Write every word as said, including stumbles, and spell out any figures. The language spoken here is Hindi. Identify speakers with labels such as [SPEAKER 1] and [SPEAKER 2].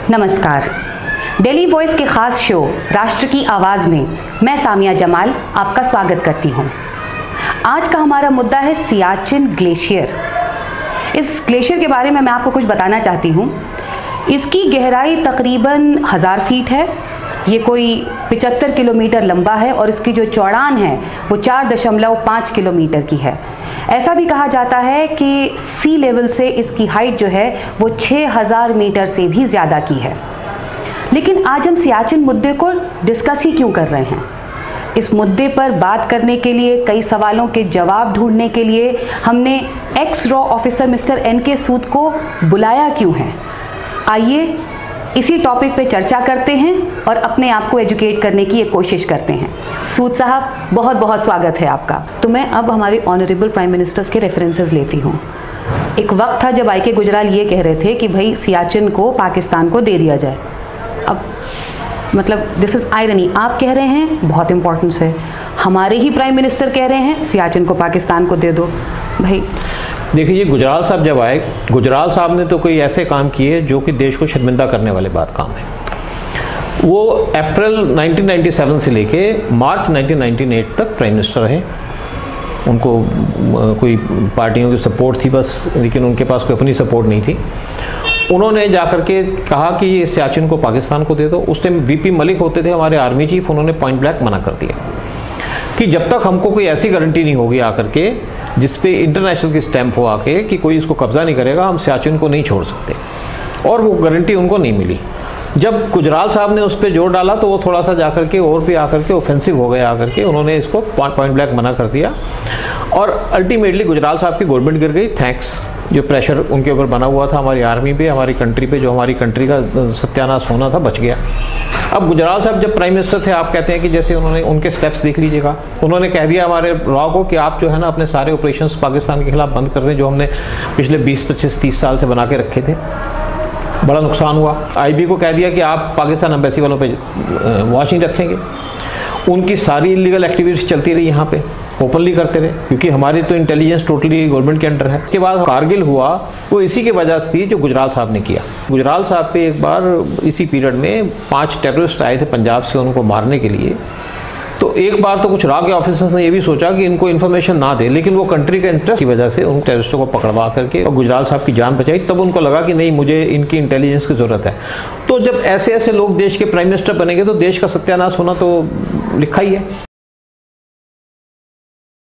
[SPEAKER 1] नमस्कार। डेली वॉइस के खास शो राष्ट्र की आवाज़ में मैं सामिया जमाल आपका स्वागत करती हूं। आज का हमारा मुद्दा है सियाचिन ग्लेशियर। इस ग्लेशियर के बारे में मैं आपको कुछ बताना चाहती हूं। इसकी गहराई तकरीबन हज़ार फीट है। ये कोई पचहत्तर किलोमीटर लंबा है और इसकी जो चौड़ान है वो चार दशमलव पाँच किलोमीटर की है। ऐसा भी कहा जाता है कि सी लेवल से इसकी हाइट जो है वो छः हज़ार मीटर से भी ज़्यादा की है। लेकिन आज हम सियाचिन मुद्दे को डिस्कस ही क्यों कर रहे हैं? इस मुद्दे पर बात करने के लिए, कई सवालों के जवाब ढूंढने के लिए हमने एक्स रॉ officer mister N K Sood को बुलाया क्यों है। आइए इसी टॉपिक पे चर्चा करते हैं और अपने आप को एजुकेट करने की ये कोशिश करते हैं। सूद साहब, बहुत बहुत स्वागत है आपका। तो मैं अब हमारे ऑनरेबल प्राइम मिनिस्टर्स के रेफरेंसेस लेती हूँ। एक वक्त था जब आई के गुजराल ये कह रहे थे कि भाई सियाचिन को पाकिस्तान को दे दिया जाए। अब मतलब दिस इज़ आयरनी, आप कह रहे हैं बहुत इंपॉर्टेंस है, हमारे ही प्राइम मिनिस्टर कह रहे हैं सियाचिन को पाकिस्तान को दे दो। भाई
[SPEAKER 2] देखिए, ये गुजराल साहब जब आए, गुजराल साहब ने तो कोई ऐसे काम किए जो कि देश को शर्मिंदा करने वाले बात काम है। वो अप्रैल नाइनटीन नाइंटी सेवन से लेके मार्च नाइनटीन नाइंटी एट तक प्राइम मिनिस्टर रहे। उनको कोई पार्टियों की सपोर्ट थी बस, लेकिन उनके पास कोई अपनी सपोर्ट नहीं थी। उन्होंने जाकर के कहा कि ये सियाचिन को पाकिस्तान को दे दो। उस टाइम वीपी मलिक होते थे हमारे आर्मी चीफ, उन्होंने पॉइंट ब्लैंक मना कर दिया कि जब तक हमको कोई ऐसी गारंटी नहीं होगी आकर के जिस पे इंटरनेशनल की स्टैंप हो आके कि कोई इसको कब्जा नहीं करेगा, हम सियाचिन को नहीं छोड़ सकते। और वो गारंटी उनको नहीं मिली। जब गुजराल साहब ने उस पर जोर डाला तो वो थोड़ा सा जाकर के और भी आकर के ऑफेंसिव हो गए आकर के, उन्होंने इसको पॉइंट ब्लैंक मना कर दिया और अल्टीमेटली गुजराल साहब की गवर्नमेंट गिर गई। थैंक्स, जो प्रेशर उनके ऊपर बना हुआ था हमारी आर्मी पे, हमारी कंट्री पे, जो हमारी कंट्री का सत्यानाश होना था, बच गया। अब गुजराल साहब जब प्राइम मिनिस्टर थे, आप कहते हैं कि जैसे उन्होंने उनके स्टेप्स देख लीजिएगा। उन्होंने कह दिया हमारे रॉ को कि आप जो है ना अपने सारे ऑपरेशंस पाकिस्तान के खिलाफ बंद कर दें जो हमने पिछले बीस पच्चीस तीस साल से बना के रखे थे। बड़ा नुकसान हुआ। आईबी को कह दिया कि आप पाकिस्तान एम्बेसी वालों पे वॉच नहीं रखेंगे। उनकी सारी इलीगल एक्टिविटीज चलती रही यहाँ पे, ओपनली करते रहे, क्योंकि हमारी तो इंटेलिजेंस टोटली गवर्नमेंट के अंडर है। उसके बाद कारगिल हुआ, वो इसी की वजह से थी जो गुजराल साहब ने किया। गुजराल साहब पे एक बार इसी पीरियड में पांच टेररिस्ट आए थे पंजाब से उनको मारने के लिए। तो एक बार तो कुछ रॉ के ऑफिसर्स ने ये भी सोचा कि इनको इन्फॉर्मेशन ना दे, लेकिन वो कंट्री के इंटरेस्ट की वजह से उन टेररिस्टों को पकड़वा करके और गुजराल साहब की जान बचाई। तब उनको लगा कि नहीं, मुझे इनकी इंटेलिजेंस की ज़रूरत है। तो जब ऐसे ऐसे लोग देश के प्राइम मिनिस्टर बनेंगे तो देश का सत्यानाश होना तो लिखा ही है।